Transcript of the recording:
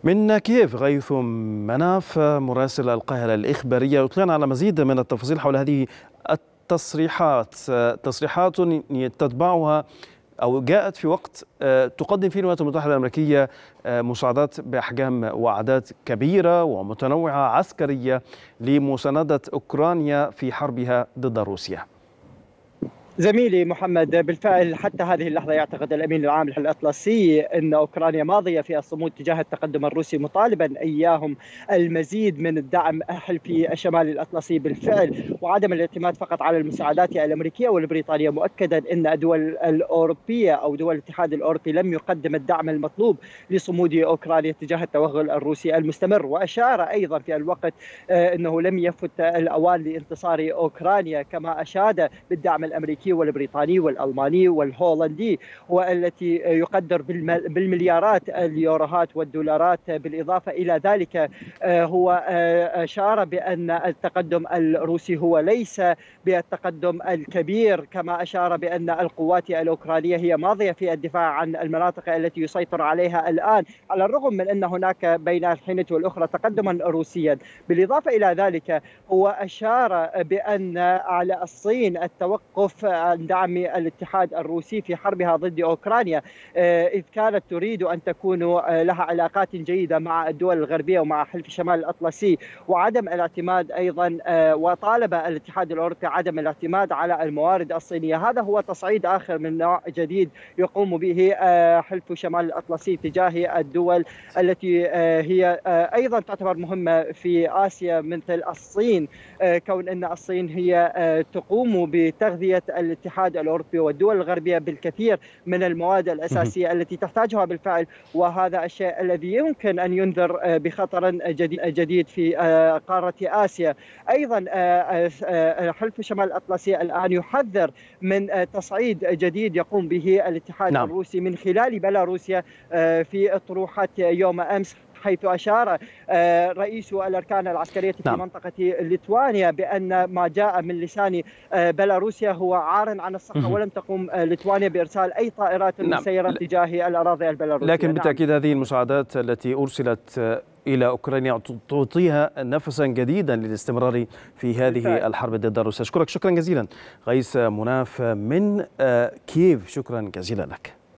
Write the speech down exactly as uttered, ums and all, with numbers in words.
من كييف غيث مناف مراسل القاهرة الإخبارية يطلعنا على مزيد من التفاصيل حول هذه التصريحات تصريحات تتبعها أو جاءت في وقت تقدم فيه الولايات المتحدة الأمريكية مساعدات بأحجام وأعداد كبيرة ومتنوعة عسكرية لمساندة أوكرانيا في حربها ضد روسيا. زميلي محمد، بالفعل حتى هذه اللحظة يعتقد الأمين العام الأطلسي أن أوكرانيا ماضية في الصمود تجاه التقدم الروسي، مطالبا إياهم المزيد من الدعم حلف شمال الأطلسي بالفعل، وعدم الاعتماد فقط على المساعدات الأمريكية والبريطانية، مؤكدا أن الدول الأوروبية أو دول الاتحاد الأوروبي لم يقدم الدعم المطلوب لصمود أوكرانيا تجاه التوغل الروسي المستمر. وأشار أيضا في الوقت أنه لم يفت الأوان لانتصار أوكرانيا، كما أشاد بالدعم الأمريكي والبريطاني والألماني والهولندي، والتي يقدر بالمليارات اليوروهات والدولارات. بالإضافة إلى ذلك هو أشار بأن التقدم الروسي هو ليس بالتقدم الكبير، كما أشار بأن القوات الأوكرانية هي ماضية في الدفاع عن المناطق التي يسيطر عليها الآن، على الرغم من أن هناك بين الحين والأخرى تقدما روسيا. بالإضافة إلى ذلك هو أشار بأن على الصين التوقف عن دعم الاتحاد الروسي في حربها ضد أوكرانيا، إذ كانت تريد أن تكون لها علاقات جيدة مع الدول الغربية ومع حلف شمال الأطلسي، وعدم الاعتماد أيضا، وطالب الاتحاد الأوروبي عدم الاعتماد على الموارد الصينية. هذا هو تصعيد آخر من نوع جديد يقوم به حلف شمال الأطلسي تجاه الدول التي هي أيضا تعتبر مهمة في آسيا مثل الصين، كون أن الصين هي تقوم بتغذية الاتحاد الأوروبي والدول الغربية بالكثير من المواد الأساسية التي تحتاجها بالفعل، وهذا الشيء الذي يمكن أن ينذر بخطر جديد في قارة آسيا. أيضا حلف شمال الأطلسي الآن يحذر من تصعيد جديد يقوم به الاتحاد نعم. الروسي من خلال بيلاروسيا في طروحات يوم أمس، حيث أشار رئيس الأركان العسكرية في نعم. منطقة ليتوانيا بأن ما جاء من لسان بيلاروسيا هو عار عن الصحة، ولم تقم ليتوانيا بإرسال أي طائرات نعم. مسيرة تجاه الأراضي البيلاروسية. لكن بالتأكيد نعم. هذه المساعدات التي أرسلت إلى أوكرانيا تعطيها نفسا جديدا للاستمرار في هذه بالفعل. الحرب ضد روسيا. أشكرك شكرا جزيلا غيث مناف من كييف، شكرا جزيلا لك.